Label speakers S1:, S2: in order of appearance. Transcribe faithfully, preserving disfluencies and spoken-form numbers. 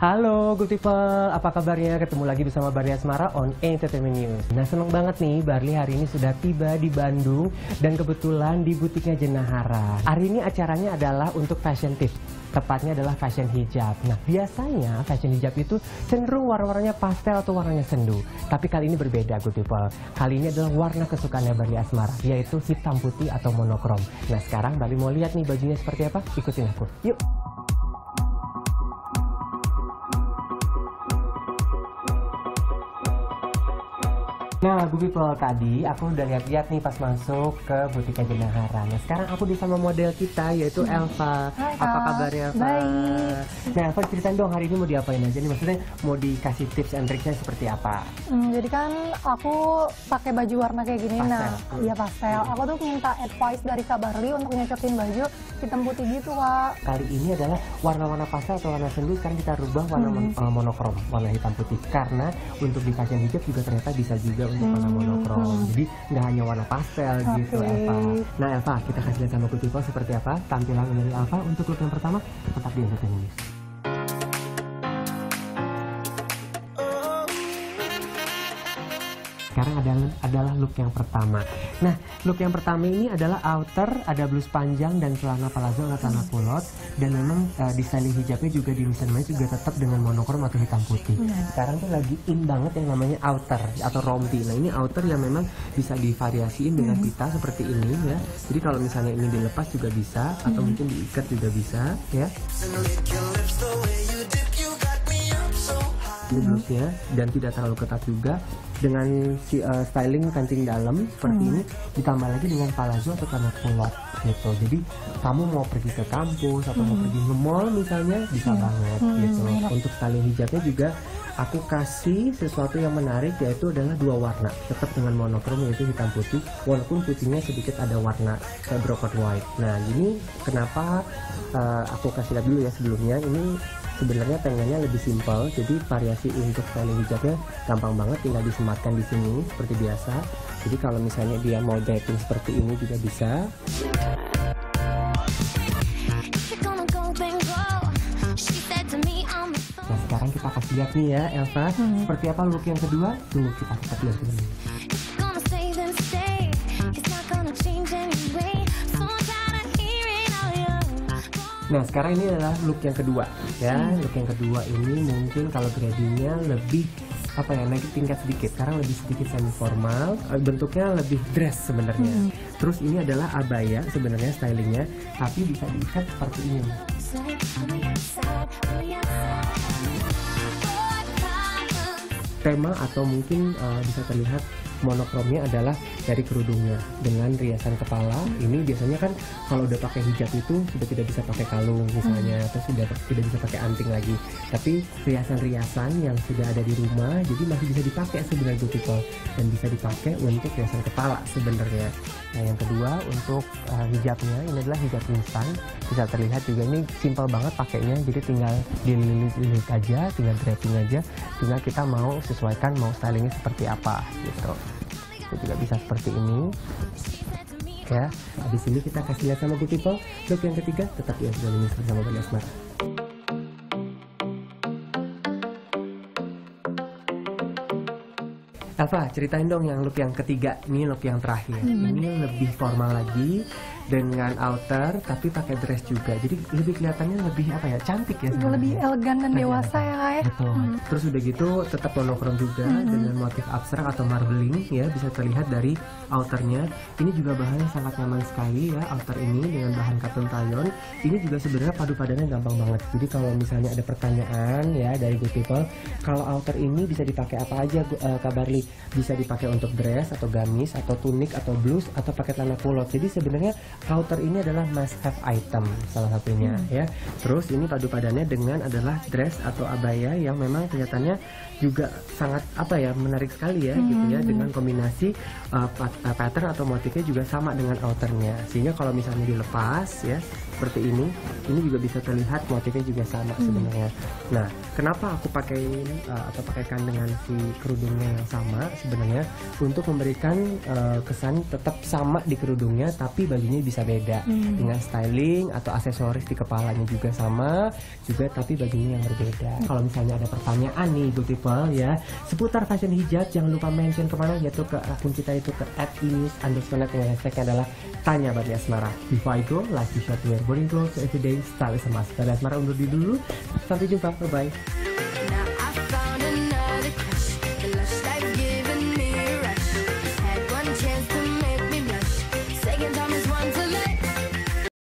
S1: Halo good people, apa kabarnya? Ketemu lagi bersama Barli Asmara on Entertainment News. Nah seneng banget nih, Barli hari ini sudah tiba di Bandung dan kebetulan di butiknya Jenahara. Hari ini acaranya adalah untuk fashion tips, tepatnya adalah fashion hijab. Nah biasanya fashion hijab itu cenderung warna-warnanya pastel atau warnanya sendu. Tapi kali ini berbeda good people. Kali ini adalah warna kesukaannya Barli Asmara, yaitu hitam putih atau monokrom. Nah sekarang Barli mau lihat nih bajunya seperti apa, ikutin aku, yuk. Nah, good people, tadi aku udah lihat-lihat nih pas masuk ke butiknya Jenahara. Nah, sekarang aku di sama model kita, yaitu Elva.
S2: Hai,
S1: apa kabarnya, Elva?
S2: Baik.
S1: Nah, Elva ceritain dong hari ini mau diapain aja nih? Maksudnya mau dikasih tips and triknya seperti apa?
S2: Hmm, jadi kan aku pakai baju warna kayak gini,
S1: Pastel.
S2: nah iya pastel. Aku tuh minta advice dari Kak Barli untuk nyocokin baju hitam putih gitu, Kak.
S1: Kali ini adalah warna-warna pastel atau warna sendu, sekarang kita rubah warna
S2: Hmm.
S1: mon- uh, monokrom, warna hitam putih. Karena untuk di fashion hijab juga ternyata bisa juga untuk warna
S2: Hmm.
S1: monokrom. Jadi nggak hanya warna pastel gitu,
S2: Oke.
S1: Elva. Nah, Elva, kita kasih lihat sama good people seperti apa tampilan dari Elva untuk look yang pertama. Tetap di Entertainment News. Sekarang adalah, adalah look yang pertama. Nah, look yang pertama ini adalah outer, ada blus panjang dan celana palazzo atau celana kulot. Dan memang uh, di styling hijabnya juga di desain juga tetap dengan monokrom atau hitam putih. Sekarang tuh lagi in banget yang namanya outer atau rompi. Nah, ini outer yang memang bisa divariasiin dengan pita seperti ini ya. Jadi kalau misalnya ini dilepas juga bisa, atau mungkin diikat juga bisa ya. Ini blusnya dan tidak terlalu ketat juga, dengan si uh, styling kancing dalam seperti ini, ditambah lagi dengan palazzo atau celana kulot gitu. Jadi kamu mau pergi ke kampus atau mau pergi ke mall misalnya bisa banget gitu. Untuk styling hijabnya juga aku kasih sesuatu yang menarik, yaitu adalah dua warna, tetap dengan monokrom yaitu hitam putih, walaupun putihnya sedikit ada warna kayak brocade white. Nah ini kenapa uh, aku kasih lihat dulu ya sebelumnya. Ini sebenarnya pengennya lebih simpel, jadi variasi untuk styling hijabnya gampang banget, tinggal disematkan di sini seperti biasa. Jadi kalau misalnya dia mau draping seperti ini juga bisa. Nah sekarang kita kasih lihat nih ya Elva,
S2: Hmm.
S1: seperti apa look yang kedua. Tunggu kita kita lihat dulu. Nah sekarang ini adalah look yang kedua ya. Look yang kedua ini mungkin kalau gradingnya lebih apa ya, naik tingkat sedikit, sekarang lebih sedikit semi formal, bentuknya lebih dress sebenarnya. Terus ini adalah abaya sebenarnya stylingnya, tapi bisa diikat seperti ini. Tema atau mungkin uh, bisa terlihat monokromnya adalah dari kerudungnya dengan riasan kepala. Ini biasanya kan kalau udah pakai hijab itu sudah tidak bisa pakai kalung misalnya, atau sudah tidak bisa pakai anting lagi. Tapi riasan-riasan yang sudah ada di rumah jadi masih bisa dipakai sebenarnya good people, dan bisa dipakai untuk riasan kepala sebenarnya. Nah yang kedua untuk uh, hijabnya ini adalah hijab instan, bisa terlihat juga ini simple banget pakainya, jadi tinggal dililit-lilit aja, tinggal draping aja, tinggal kita mau sesuaikan mau stylingnya seperti apa gitu. Itu juga bisa seperti ini ya. Habis ini kita kasih lihat sama good people look yang ketiga, tetap ya sudah ini bersama Barli Asmara. Elva, ceritain dong yang look yang ketiga, ini look yang terakhir. Ini lebih formal lagi dengan outer tapi pakai dress juga. Jadi lebih kelihatannya lebih apa ya, cantik ya sebenarnya.
S2: Lebih elegan dan
S1: Lebih
S2: dewasa
S1: elegan.
S2: ya, Kak ya.
S1: Betul. Terus udah gitu tetap monokrom juga dengan motif abstrak atau marbling ya, bisa terlihat dari outernya. Ini juga bahannya sangat nyaman sekali ya, outer ini dengan bahan cotton rayon. Ini juga sebenarnya padu padannya gampang banget. Jadi kalau misalnya ada pertanyaan ya dari good people, kalau outer ini bisa dipakai apa aja uh, Kak Barli? Bisa dipakai untuk dress atau gamis atau tunik atau blus atau pakai celana kulot. Jadi sebenarnya outer ini adalah must have item salah satunya ya. Terus ini padu padannya dengan adalah dress atau abaya yang memang kelihatannya juga sangat apa ya, menarik sekali ya gitu ya, dengan kombinasi uh, pattern atau motifnya juga sama dengan outernya, sehingga kalau misalnya dilepas ya seperti ini, ini juga bisa terlihat motifnya juga sama sebenarnya. Nah kenapa aku pakai uh, atau pakaikan dengan si kerudungnya yang sama sebenarnya, untuk memberikan uh, kesan tetap sama di kerudungnya tapi bajunya bisa beda
S2: Hmm.
S1: dengan styling atau aksesoris di kepalanya juga sama juga, tapi bajunya yang berbeda. Kalau misalnya ada pertanyaan nih good people ya seputar fashion hijab, jangan lupa mention kemana, yaitu ke akun kita itu ke at lius underscore net dengan hashtagnya adalah tanya Babi Asmara. Before I go, like to share to wear boarding clothes everyday style is a must. Babi Asmara undur diri dulu, sampai jumpa, bye bye.